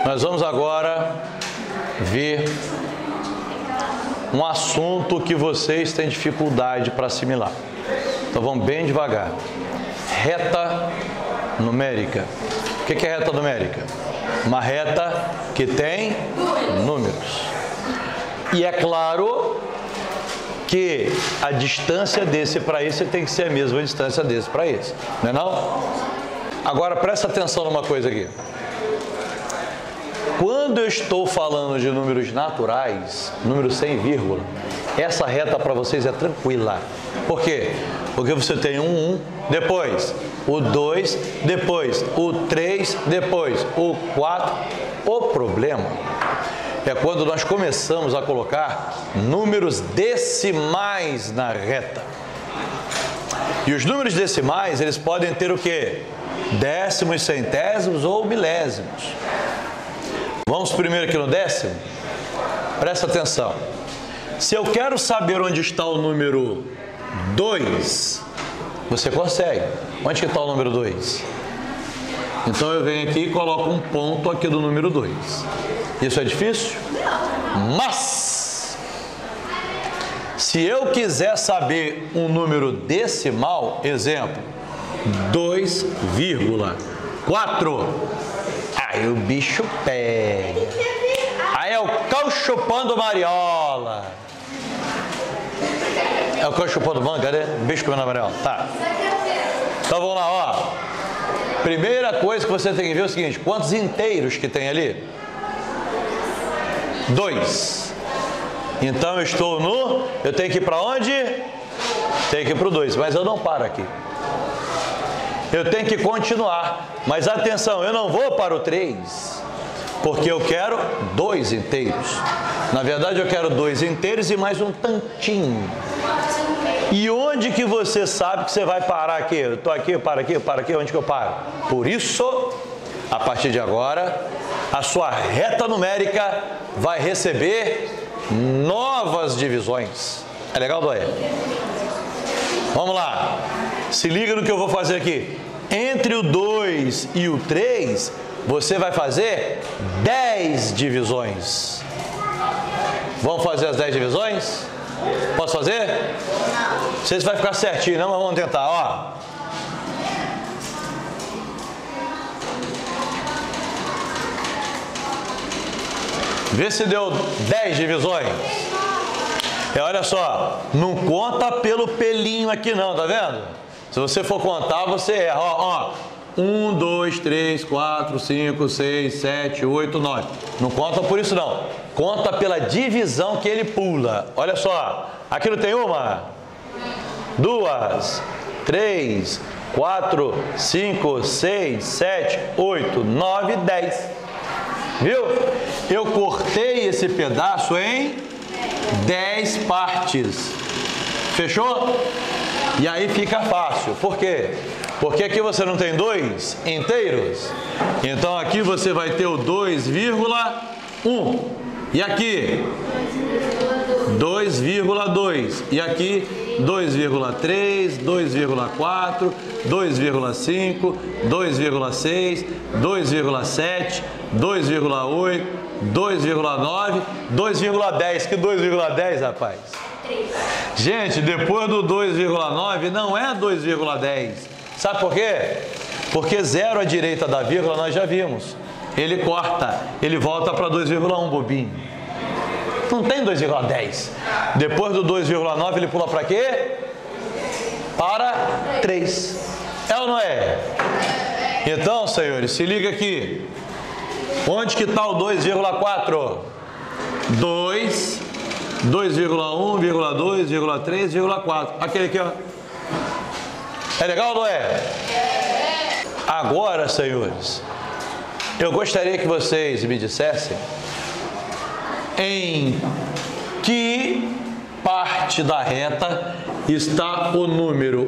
Nós vamos agora ver um assunto que vocês têm dificuldade para assimilar. Então vamos bem devagar. Reta numérica. O que é reta numérica? Uma reta que tem números. E é claro que a distância desse para esse tem que ser a mesma distância desse para esse. Não é não? Agora presta atenção numa coisa aqui. Quando eu estou falando de números naturais, números sem vírgula, essa reta para vocês é tranquila. Por quê? Porque você tem um 1, depois o 2, depois o 3, depois o 4. O problema é quando nós começamos a colocar números decimais na reta. E os números decimais, eles podem ter o quê? Décimos, centésimos ou milésimos. Vamos primeiro aqui no décimo? Presta atenção. Se eu quero saber onde está o número 2, você consegue. Onde que está o número 2? Então eu venho aqui e coloco um ponto aqui do número 2. Isso é difícil? Mas, se eu quiser saber um número decimal, exemplo, 2,4. Aí o bicho pega. Aí é o cão chupando mariola. É o cão chupando manga, né? O bicho comendo mariola. Tá. Então vamos lá, ó. Primeira coisa que você tem que ver é o seguinte: quantos inteiros que tem ali? 2. Então eu tenho que ir para onde? Tenho que ir para o 2, mas eu não paro aqui. Eu tenho que continuar. Mas atenção, eu não vou para o 3, porque eu quero 2 inteiros. Na verdade, eu quero 2 inteiros e mais um tantinho. E onde que você sabe que você vai parar aqui? Eu estou aqui, eu paro aqui, onde que eu paro? Por isso, a partir de agora, a sua reta numérica vai receber novas divisões. É legal, Doé? Vamos lá. Se liga no que eu vou fazer aqui. Entre o 2 e o 3, você vai fazer 10 divisões. Vamos fazer as 10 divisões? Posso fazer? Não sei se vai ficar certinho, não, mas vamos tentar, ó. Vê se deu 10 divisões. Olha só, não conta pelo pelinho aqui não, tá vendo? Se você for contar, você erra. Ó, 1, 2, 3, 4, 5, 6, 7, 8, 9. Não conta por isso não. Conta pela divisão que ele pula. Olha só, aqui não tem uma, 2, 3, 4, 5, 6, 7, 8, 9, 10. Viu? Eu cortei esse pedaço em 10 partes. Fechou? E aí fica fácil. Por quê? Porque aqui você não tem 2 inteiros. Então aqui você vai ter o 2,1. E aqui 2,2. E aqui 2,3, 2,4, 2,5, 2,6, 2,7, 2,8, 2,9, 2,10. Que 2,10, rapaz? Gente, depois do 2,9 não é 2,10. Sabe por quê? Porque 0 à direita da vírgula nós já vimos. Ele corta, ele volta para 2,1, bobinho. Não tem 2,10. Depois do 2,9 ele pula para quê? Para 3. É ou não é? Então, senhores, se liga aqui. Onde que está o 2,4? 2, 2,1, 2,3, 4. Aquele aqui, ó. É legal ou não é? Agora, senhores, eu gostaria que vocês me dissessem em que parte da reta está o número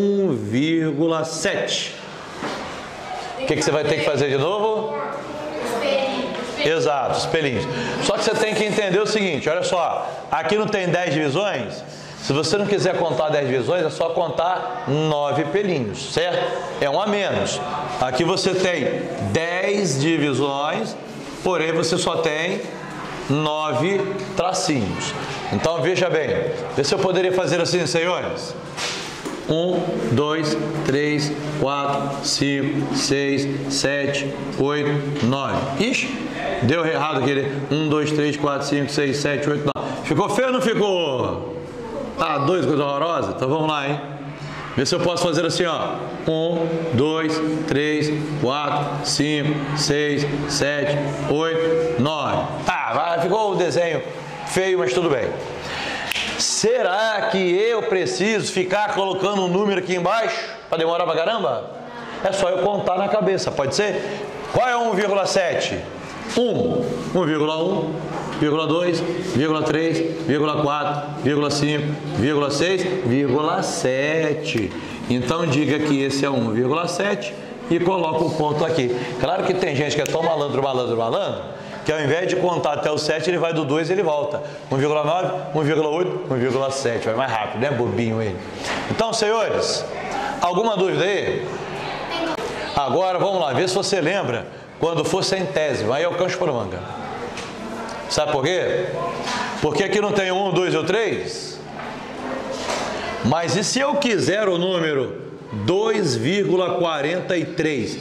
1,7. O que você vai ter que fazer de novo? Exato, os pelinhos. Só que você tem que entender o seguinte, olha só, aqui não tem 10 divisões? Se você não quiser contar 10 divisões, é só contar 9 pelinhos, certo? É um a menos. Aqui você tem 10 divisões porém você só tem 9 tracinhos. Então veja bem, vê se eu poderia fazer assim, senhores. 1, 2, 3, 4, 5, 6, 7, 8, 9. Ixi, deu errado aquele. 1, 2, 3, 4, 5, 6, 7, 8, 9. Ficou feio ou não ficou? Tá doido, coisa horrorosa? Então vamos lá, hein? Vê se eu posso fazer assim, ó. 1, 2, 3, 4, 5, 6, 7, 8, 9. Tá, ficou o desenho feio, mas tudo bem. Será que eu preciso ficar colocando um número aqui embaixo para demorar pra caramba? É só eu contar na cabeça, pode ser? Qual é 1,7? 1, 1,1, 1,2, 1,3, 1,4, 1,5, 1,6, 7. Então diga que esse é 1,7 e coloca o ponto aqui. Claro que tem gente que é tão malandro, que ao invés de contar até o 7, ele vai do 2 e ele volta. 1,9, 1,8, 1,7. Vai mais rápido, né? Bobinho ele. Então, senhores, alguma dúvida aí? Agora, vamos lá, ver se você lembra quando for centésimo. Aí é o câncio por manga. Sabe por quê? Porque aqui não tem 1, 2 ou 3. Mas e se eu quiser o número 2,43?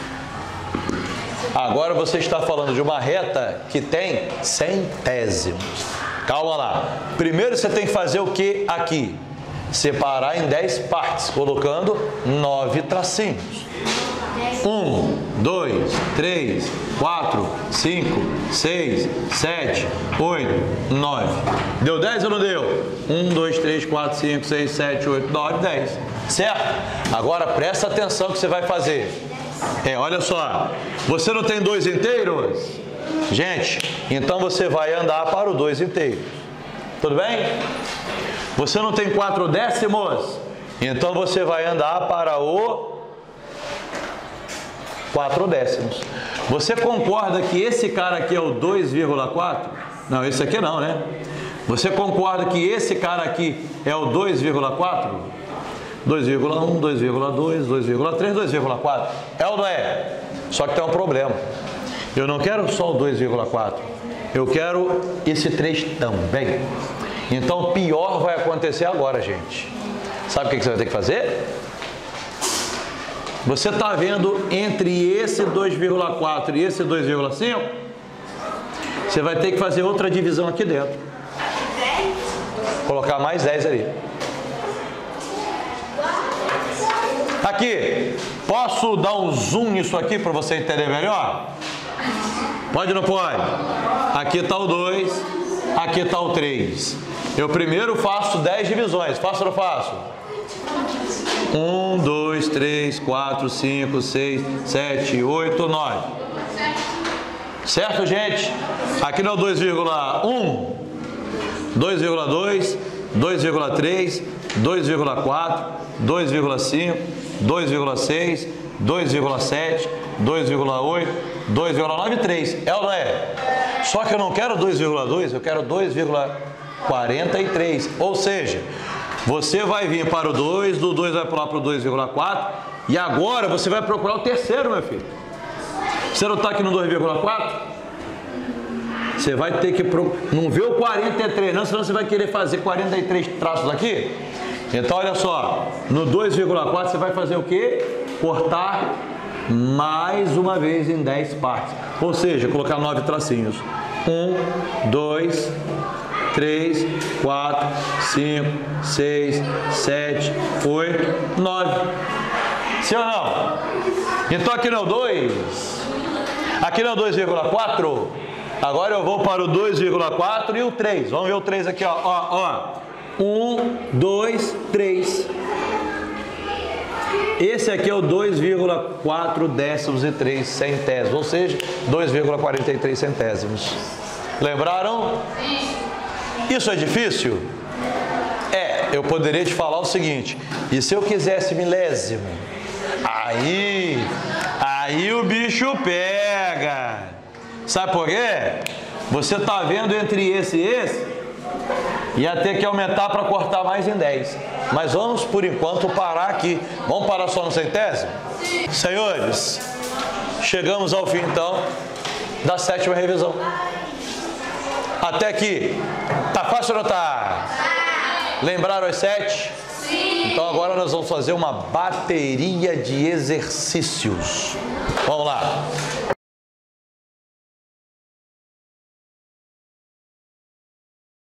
Agora você está falando de uma reta que tem centésimos. Calma lá. Primeiro você tem que fazer o que aqui? Separar em 10 partes, colocando 9 tracinhos. 1, 2, 3, 4, 5, 6, 7, 8, 9. Deu 10 ou não deu? 1, 2, 3, 4, 5, 6, 7, 8, 9, 10. Certo? Agora presta atenção que você vai fazer. Olha só. Você não tem 2 inteiros? Gente, então você vai andar para o 2 inteiro. Tudo bem? Você não tem 4 décimos? Então você vai andar para o 4 décimos. Você concorda que esse cara aqui é o 2,4? Não, esse aqui não, né? Você concorda que esse cara aqui é o 2,4? 2,1, 2,2, 2,3, 2,4. É ou não é? Só que tem um problema. Eu não quero só o 2,4. Eu quero esse 3 também. Então, o pior vai acontecer agora, gente. Sabe o que você vai ter que fazer? Você está vendo entre esse 2,4 e esse 2,5? Você vai ter que fazer outra divisão aqui dentro. Colocar mais 10 ali. Aqui, posso dar um zoom nisso aqui para você entender melhor? Pode ou não pode? Aqui está o 2, aqui está o 3. Eu primeiro faço 10 divisões. Faço ou não faço? 1, 2, 3, 4, 5, 6, 7, 8, 9. Certo, gente? Aqui não é o 2,1, 2,2, 2,3, 2,4, 2,5, 2,6, 2,7, 2,8, 2,9 e 3. É ou não é? Só que eu não quero 2,2, eu quero 2,43. Ou seja, você vai vir para o 2, do 2 vai pular para o 2,4 e agora você vai procurar o terceiro, meu filho. Você não está aqui no 2,4? Você vai ter que não vê o 43 não, senão você vai querer fazer 43 traços aqui. Então olha só, no 2,4 você vai fazer o quê? Cortar mais uma vez em 10 partes. Ou seja, colocar 9 tracinhos. 1, 2, 3, 4, 5, 6, 7, 8, 9. Sim ou não? Então aqui não é o 2. Aqui não é o 2,4. Agora eu vou para o 2,4 e o 3. Vamos ver o 3 aqui, ó. 1, 2, 3. Esse aqui é o 2,4 décimos e 3 centésimos, ou seja, 2,43 centésimos. Lembraram? Isso é difícil? Eu poderia te falar o seguinte, e se eu quisesse milésimo? Aí o bicho pega. Sabe por quê? Você está vendo entre esse e esse? Ia ter que aumentar para cortar mais em 10. Mas vamos, por enquanto, parar aqui. Vamos parar só no centésimo? Senhores, chegamos ao fim, então, da 7ª revisão. Até aqui, tá fácil ou não tá? Lembraram as 7? Então agora nós vamos fazer uma bateria de exercícios. Vamos lá.